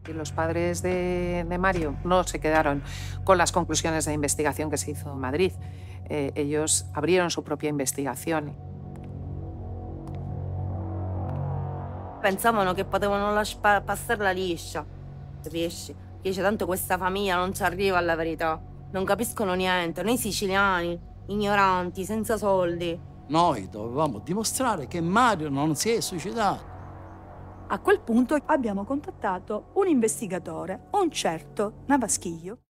Y los padres de Mario no se quedaron con las conclusiones de investigación que se hizo en Madrid. Ellos abrieron su propia investigación. Pensavano che potevano passarla liscia, capisci? Che dice, tanto questa famiglia non ci arriva alla verità. Non capiscono niente, noi siciliani, ignoranti, senza soldi. Noi dovevamo dimostrare che Mario non si è suicidato. A quel punto abbiamo contattato un investigatore, un certo Navaschillo.